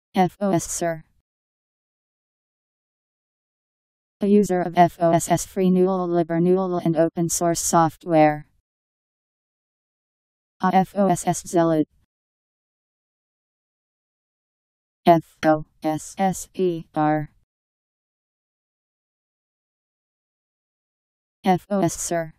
FOSSer. A user of FOSS free Libre and open source software. A FOSS zealot. FOSSer. FOSSer.